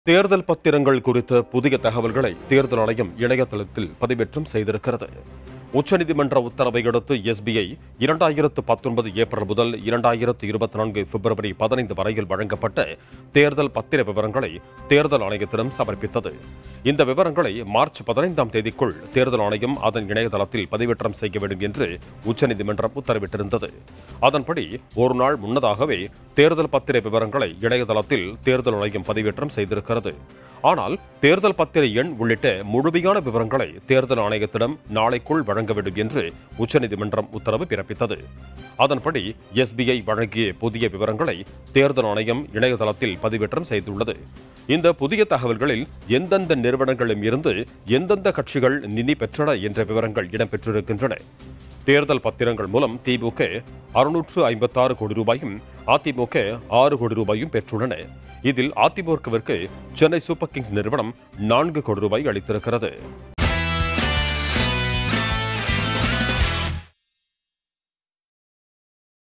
தேர்தல் பத்திரங்கள் குறித்த புதிய தகவல்களை தேர்தல் ஆணையம் இணையதளத்தில் பதிவேற்றம் செய்திருக்கிறது. உச்சநீதிமன்ற உத்தரவை அடுத்து எஸ்பிஐ 2019 ஏப்ரல் முதல் 2024 பிப்ரவரி 15 வரையில் வழங்கப்பட்ட தேர்தல் பத்திர விவரங்களை தேர்தல் ஆணையத்திடம் சமர்ப்பித்தது. இந்த விவரங்களை மார்ச் 15ஆம் தேதிக்குள் தேர்தல் ஆணையம் அதன் இணையதளத்தில் பதிவேற்றம் செய்ய வேண்டும் என்று உச்சநீதிமன்றம் உத்தரவிட்டிருந்தது. அதன்படி ஒரு நாள் முன்னதாகவே தேர்தல் பத்திர விவரங்களை இணையதளத்தில் தேர்தல் ஆணையம் பதிவேற்றம் செய்திருக்கிறது. ஆனால் தேர்தல் பத்திர எண் உள்ளிட்ட முழுமையான விவரங்களை தேர்தல் ஆணையத்திடம் நாளைக்குள் வழங்க வேண்டும் என்று உச்சநீதிமன்றம் உத்தரவு பிறப்பித்தது. அதன்படி எஸ்பிஐ வழங்கிய புதிய விவரங்களை தேர்தல் ஆணையம் இணையதளத்தில் பதிவேற்றம் செய்துள்ளது. இந்த புதிய தகவல்களில் எந்தெந்த நிறுவனங்களிலும் இருந்து எந்தெந்த கட்சிகள் நிதி பெற்றன என்ற விவரங்கள் இடம்பெற்றிருக்கின்றன. தேர்தல் பத்திரங்கள் மூலம் திமுக 656 கோடி ரூபாயும் அதிமுக 6 கோடி ரூபாயும் பெற்றுள்ளன. இதில் அதிமுகவிற்கு சென்னை சூப்பர் கிங்ஸ் நிறுவனம் 4 கோடி ரூபாய் அளித்திருக்கிறது.